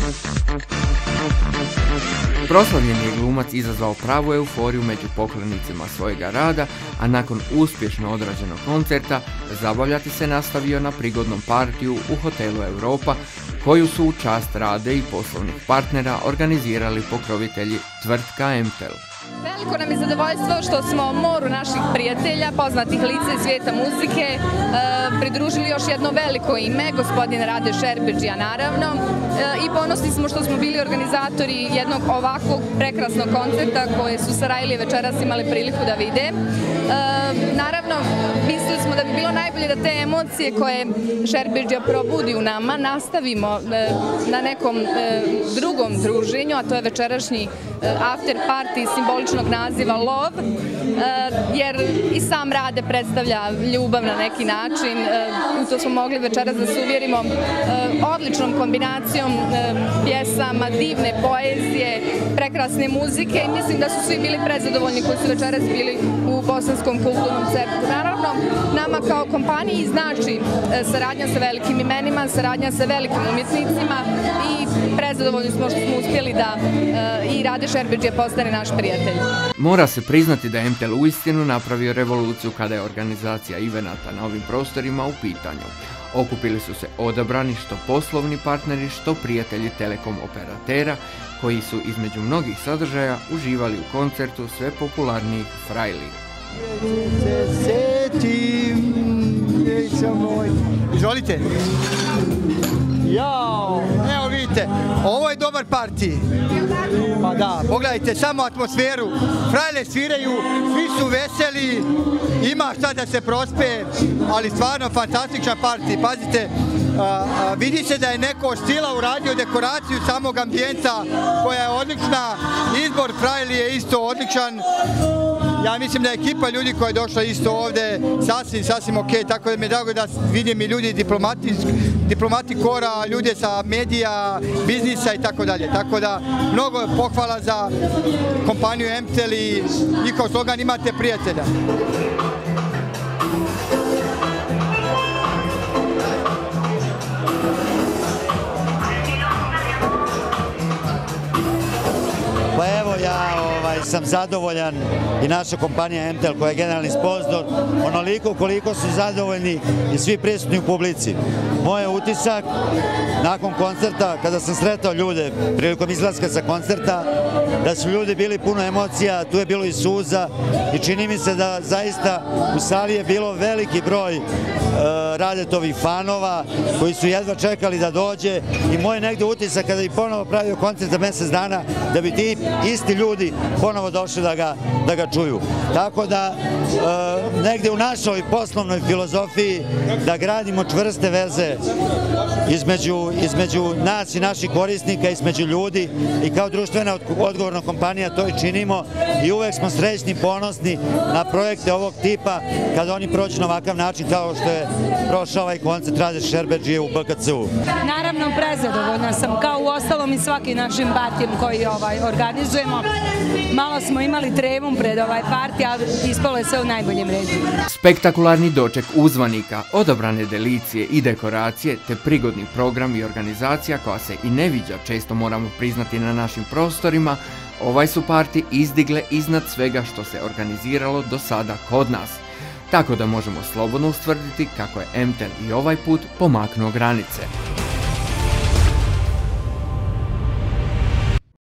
Proslavljeni je glumac izazvao pravu euforiju među poklonicima svojega rada, a nakon uspješno odrađenog koncerta zabavljati se nastavio na prigodnom partiju u hotelu Europa, koju su u čast Rade i poslovnih partnera organizirali pokrovitelji tvrtka MTEL. Veliko nam je zadovoljstvo što smo moru naših prijatelja, poznatih lica iz svijeta muzike, pridružili još jedno veliko ime, gospodin Rade Šerbedžija naravno, i ponosni smo što smo bili organizatori jednog ovakvog prekrasnog koncerta koje su Sarajlije večeras imali priliku da vide. Naravno, mislili smo da bi bilo najbolje da te emocije koje Šerbedžija probudi u nama nastavimo na nekom drugom druženju, a to je večerašnji after party simboličnog naziva Love, jer i sam Rade predstavlja ljubav na neki način. U to smo mogli večeras da se uvjerimo odličnom kombinacijom pjesama, divne poezije, prekrasne muzike i mislim da su svi bili prezadovoljni koji su večeras bili u Bosanskom kulturnom centru. Naravno, nama kao kompaniji znači saradnja sa velikim imenima, saradnja sa velikim umjetnicima i prezadovoljni smo što smo uspjeli da i Rade Šerbedžija postane naš prijatelj. Mora se priznati da je MTEL uistinu napravio revoluciju kada je organizacija evenata na ovim prostorima u pitanju. Okupili su se odabrani što poslovni partneri, što prijatelji telekom operatera, koji su između mnogih sadržaja uživali u koncertu sve popularnijih frajli. Izvolite. Jao, evo vidite, ovo je dobar partij. Pa da, pogledajte samo atmosferu, frajle sviraju, svi su veseli, ima šta da se prospe, ali stvarno fantastičan partij. Pazite, vidi se da je neko stila uradio dekoraciju samog ambijenta koja je odlična, izbor frajli je isto odličan. Ja mislim da je ekipa ljudi koja je došla isto ovde sasvim ok, tako da mi je drago da vidim i ljudi diplomati kora, ljude sa medija, biznisa i tako dalje. Tako da mnogo pohvala za kompaniju MTEL i njihov slogan imate prijatelja. Pa evo ja sam zadovoljan i naša kompanija MTEL koja je generalni sponzor onoliko koliko su zadovoljni i svi prisutni u publici. Moj je utisak nakon koncerta kada sam sretao ljude prilikom izlaska sa koncerta da su ljudi bili puno emocija, tu je bilo i suza i čini mi se da zaista u sali je bilo veliki broj Radetovih fanova koji su jedva čekali da dođe i moj negde utisak kada bi ponovo pravio koncert za mjesec dana da bi ti isti ljudi ponovo došli da ga čuju. Tako da negde u našoj poslovnoj filozofiji da gradimo čvrste veze između nas i naših korisnika, između ljudi i kao društvena odgovorna kompanija to i činimo i uvek smo srećni, ponosni na projekte ovog tipa kada oni prođu na ovakav način kao što je prošao ovaj koncert Rade Šerbedžije u BKC-u. Naravno, prezadovoljna sam, kao u ostalom i svakim našim partijem koji organizujemo. Malo smo imali tremu pred ovaj partij, ali ispalo je sve u najboljem redu. Spektakularni doček uzvanika, odabrane delicije i dekoracije, te prigodni program i organizacija koja se i ne viđa, često moramo priznati na našim prostorima, ovaj su partij izdigle iznad svega što se organiziralo do sada kod nas. Tako da možemo slobodno ustvrditi kako je MTEL i ovaj put pomaknuo granice.